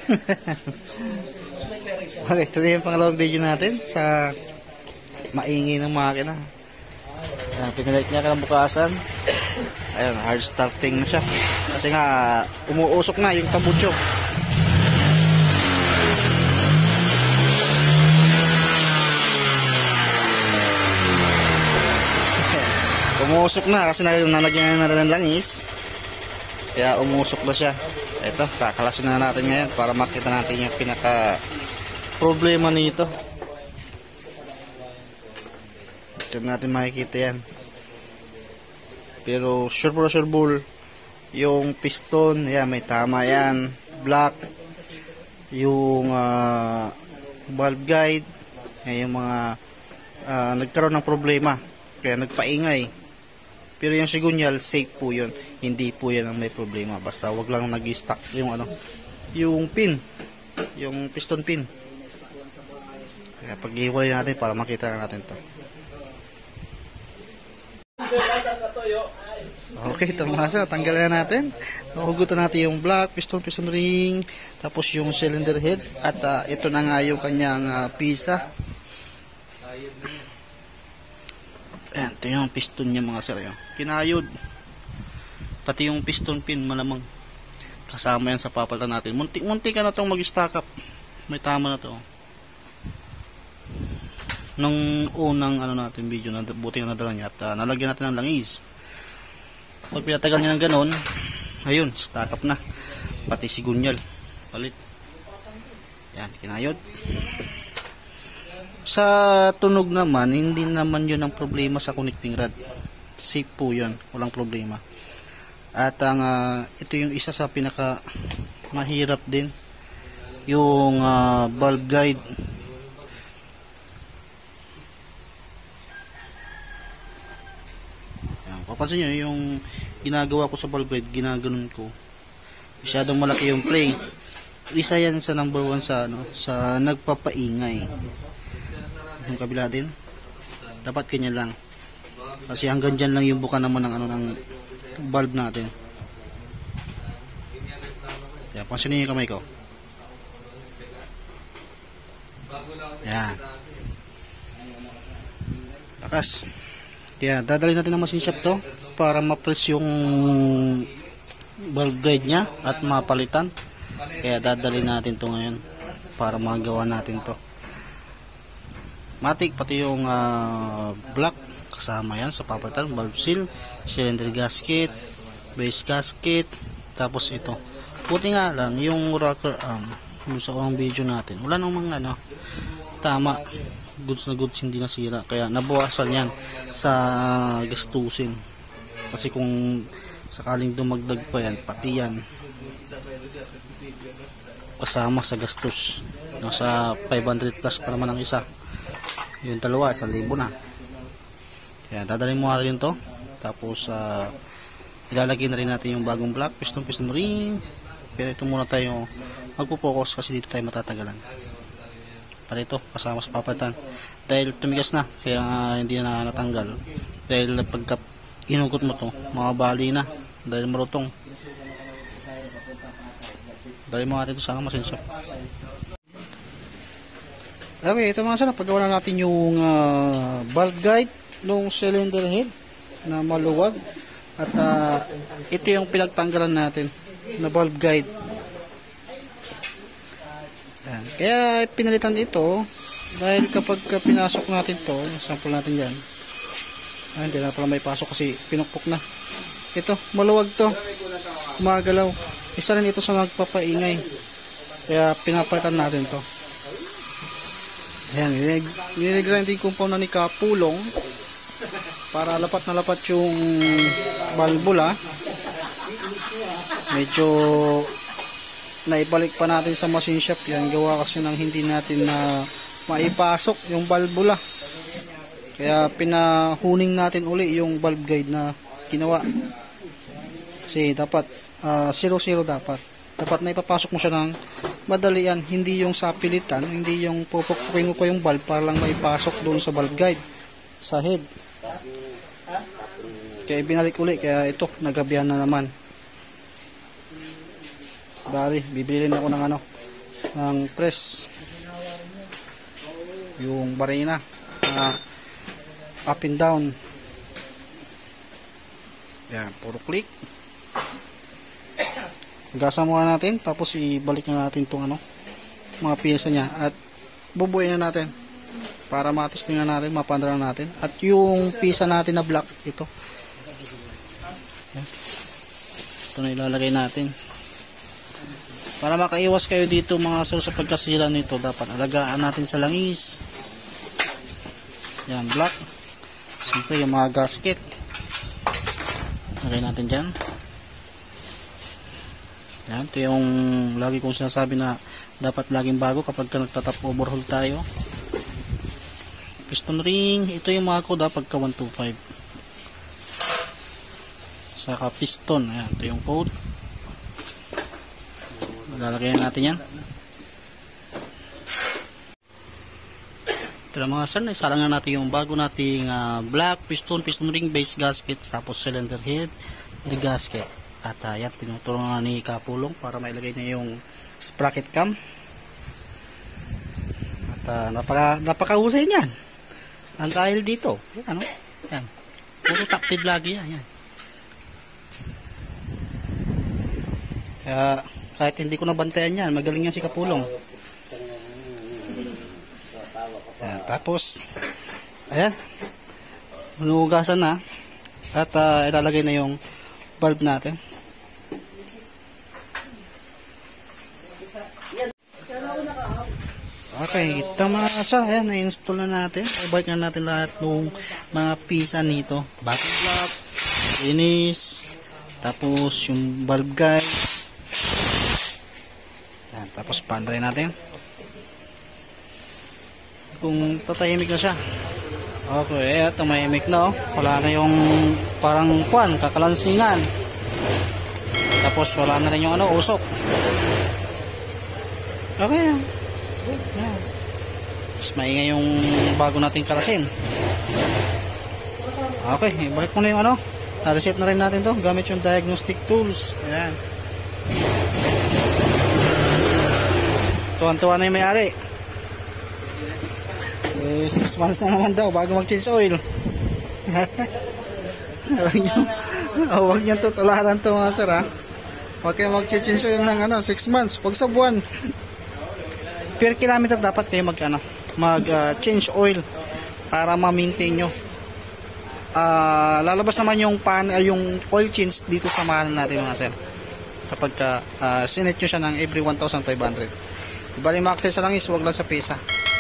Okay, ito na yung pangalawang video natin sa maingay ng makina. Ayan, pinalik niya kinabukasan. Ayun, hard starting na siya. Kasi nga, umuusok na yung tambutso. Umuusok na kasi nalagyan na natin ng langis. Kaya umusok na siya. Ito, kakalasin na natin ngayon para makita natin yung pinaka problema nito. Ito natin makikita yan. Pero sure bull, yung piston, yan, may tama yan. Black. Yung valve guide, yan, yung mga nagkaroon ng problema. Kaya nagpaingay. Pero yung sigunyal, safe po yun. Hindi po yan ang may problema. Basta wag lang nag-stuck yung yung pin. Yung piston pin. Kaya pag-iwalay natin para makita natin to. Okay, ito mga sir, tanggalin na natin. Hugutan natin yung black, piston ring, tapos yung cylinder head, at ito na nga yung kanyang pisa. Ayan, ito yung piston niya mga sir. Kinayod. Pati yung piston pin malamang kasama yan sa papalitan natin. Munti ka na itong mag-stack up. May tama na to. Nung unang natin video, buti na nadala niya at nalagyan natin ng langis. Pag pinatagal niya ng ganon, ayun, stack up na. Pati sigunyal palit. Yan, kinayod. Sa tunog naman, hindi naman yun ang problema sa connecting rod. Safe po yun, walang problema. At ito yung isa sa pinaka mahirap din, yung valve guide. Papansin nyo, yung ginagawa ko sa valve guide, ginaganon ko. Masyadong malaki yung play. Isa yan sa number 1 sa nagpapaingay. Yung kabila din. Dapat kanya lang. Kasi hanggang dyan lang yung buka naman ng valve natin. Kaya pansinin yung kamay ko. Yan. Lakas. Kaya dadalhin natin ng machine shop to para ma-press yung valve guide nya at mapalitan. Kaya dadalhin natin to ngayon para magawa natin to. Matik pati yung black kasama yan sa papalitan, valve seal, cylinder gasket, base gasket, tapos ito. Puti nga lang yung rocker arm yung sa unang video natin. Wala nang mga tama. Goods na goods, hindi nasira. Kaya nabawasan yan sa gastusin. Kasi kung sakaling dumagdag pa yan, pati yan kasama sa gastos. Nasa 500 plus pa naman ang isa. Yung dalawa, 1,000 na. Kaya dadalhin mo nga rin to. Tapos ilalagay na rin natin yung bagong black piston ring. Pero ito muna tayo magpo-focus kasi dito tayo matatagalan. Para ito kasama sa papalitan dahil tumigas na, kaya hindi na natanggal. Dahil pagka inugot mo to, mababali na dahil marutong. Dahil mga ito sana masinsok. Okay, ito mga sana, paggawa na natin yung valve guide nung cylinder head na maluwag. At ito yung pinagtanggalan natin na valve guide. Ayan. Kaya pinalitan ito dahil kapag pinasok natin to, sample natin yan, hindi na pala may pasok kasi pinukpok na. Ito, maluwag to, gumagalaw. Isa rin ito sa nagpapaingay, kaya pinapalitan natin to. Ayan, niligrinding compound na ni Kapulong para lapat na lapat yung valvula. Medyo naibalik pa natin sa machine shop yan, gawa kasi nang hindi natin na maipasok yung valvula. Kaya pinahuning natin uli yung valve guide na ginawa. Kasi dapat 0-0 dapat na ipapasok mo siya ng madalian, hindi yung sa pilitan, hindi yung pupukpukin mo pa yung valve para lang maipasok doon sa valve guide sa head. Kaya binalik uli, kaya ito nagabihan na naman. Bali, bibili ako ng ng press yung barina up and down. Yan, puro click. Gasan muna natin, tapos ibalik na natin itong mga piyesa niya at bubuin na natin para matestingan natin, mapandara natin. At yung pisa natin na black, ito na ilalagay natin. Para makaiwas kayo dito mga sir sa pagkasira nito, dapat alagaan natin sa langis. Yan, black. Siyempre yung mga gasket lagay natin dyan. Yan, ito yung lagi kong sinasabi na dapat laging bago kapag nagtatap overhaul tayo. Piston ring, ito yung mga code pagka 125. Saka piston, ayan, ito yung code. Lalagyan natin yan. Ito na mga sir, naisarang na natin yung bago nating black piston ring, base gasket, tapos cylinder head, the gasket. At yan, tinutulungan ni Kapulong para mailagay na yung sprocket cam. At napakahusay niyan. Ang dahil dito, yan, yan. Puro tapted lagi yan. Kaya kahit hindi ko nabantayan yan, magaling yan si Kapulong. Ayan, tapos ayan, manugasan na at ilalagay na yung valve natin. Okay, ito mga sir, ayan, na-install na natin. I-bike na natin lahat ng mga pisa nito. Bottom block, finish, tapos yung valve guide. Ayan, tapos pandray natin. Kung tatahimik na siya. Okay, at tumahimik na, oh. Wala na yung parang kakalansingan. Tapos wala na rin yung usok. Okay, yan. Tapos maingay yung bago nating kalasin. Okay, ibalik mo na yung na-reset na rin natin to gamit yung diagnostic tools. Ayan. Tuwan-tuwa na yung may-ari. 6 months na naman daw bago mag-change oil. Huwag nyo tutularan to mga sir, ha. Huwag kayo mag-change oil ng 6 months. Pag sa buwan, per kilometer dapat kayo mag-change oil para ma-maintain nyo. Lalabas naman yung oil change dito sa mahal natin mga sir. Kapag sinet nyo siya ng every 1,500. Bali ma-access lang is, huwag lang sa pesa.